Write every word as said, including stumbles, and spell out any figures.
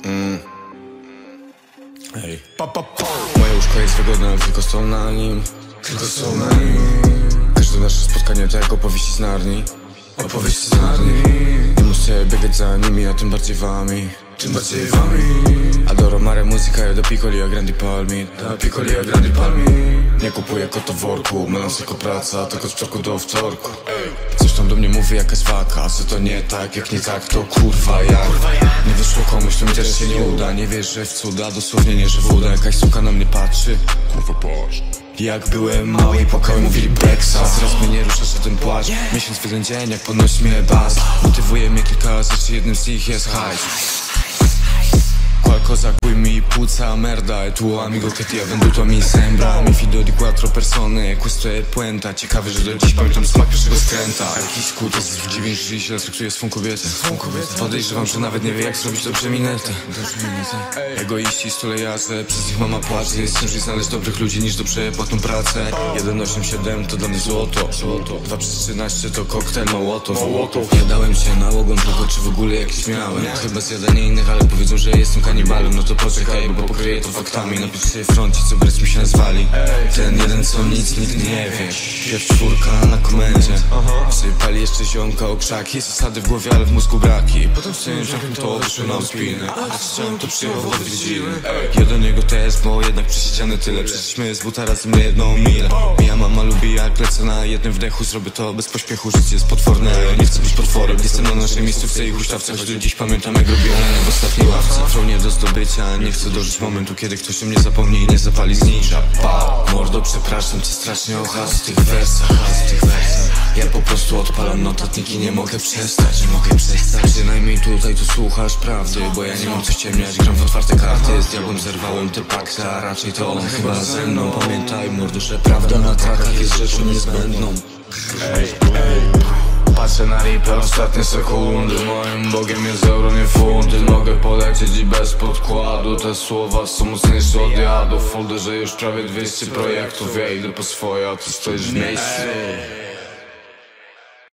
Mm. Hej. Pa, pa, pa. Moje łóżko jest wygodne, ale tylko są na nim. Tylko są na nim. Każde nasze spotkanie to jak opowieści z Narni. Opowieści z Narni. Nie muszę biegać za nimi, a tym bardziej wami. Tym bardziej wami. Adoro mare musica e do piccoli a grandi palmi. Da piccoli a grandi palmi. Nie kupuję kota w worku, melanż jako praca, tak od wtorku do wtorku. Coś tam do mnie mówi jakaś waka, co to nie tak, jak nie tak to kurwa jak. Nie wyszło komuś, to mi też się nie uda. Nie wierzę w cuda, dosłownie nie, że woda. Jakaś suka na mnie patrzy. Kurwa patrz. Jak byłem mały i pokoju mówili Beksa. Teraz mnie nie rusza żaden płaszcz. Miesiąc w jeden dzień, jak podnosi mnie bas. Motywuje mnie kilka rzeczy, jednym z nich jest hajs. Qual cosa qui mi puzza merda e tuo amico che ti ha venduto mi sembra. Mi fido di quattro persone, questo è puenta. Ciekawe, że do dziś pamiętam smak pierwszego skręta. Jakiś kutas w dziwień, że źle traktuje swą kobietę. Podejrzewam, że nawet nie wie jak zrobić dobrze minetę. Egoiści, stulejarze, przez ich mama płacze. Jest ciężej znaleźć dobrych ludzi niż do przepłatną pracę. Jeden osiem siedem to dla mnie złoto. Dwa przez trzynaście to koktajl Mołotow. Nie dałem się nałogom, tylko czy w ogóle jakiś miałem. Chyba zjadanie innych, ale powiedzą, że jestem kanibalem. No to poczekaj, bo pokryję to faktami. Napiszę froncie, co brać mi się nazwali. Ten jeden, co nic nikt nie wie. Pierw czwórka na komendzie. Sypali jeszcze ziomka o krzaki. Zasady w głowie, ale w mózgu braki. Potem chciałem to wyszło na uspiny. A chciałem to przyjął w odwiedziny. Jeden jego test, bo jednak przesiedziany tyle. Przeszliśmy z buta razem na jedną milę. Moja mama lubi jak lecę na jednym wdechu. Zrobię to bez pośpiechu, życie jest potworne. Nie chcę być potworem, jestem na naszej miejscówce i huśtawce. Choć do dziś pamiętam jak robiłem w ostatniej ławce. Nie do zdobycia, nie chcę dożyć momentu, kiedy ktoś o mnie zapomni i nie zapali znicza. Pa, mordo, przepraszam cię strasznie o haz tych wersach, haz tych wersach. Ja po prostu odpalam notatniki, nie mogę przestać, nie mogę przestać. Przynajmniej tutaj tu słuchasz prawdy, bo ja nie mam co ściemniać, gram w otwarte karty. Z diabłem zerwałem te pakty, a raczej to on chyba ze mną. Pamiętaj mordo, że prawda na trakach jest rzeczą niezbędną. Ej, ej. Patrzę na ripę, ostatnie sekundy. Moim Bogiem jest euro, nie funty. Mogę polecieć i bez podkładu. Te słowa są mocniejsze od jadu. W folderze już prawie dwieście projektów. Ja idę po swoje, a ty stoisz w miejscu.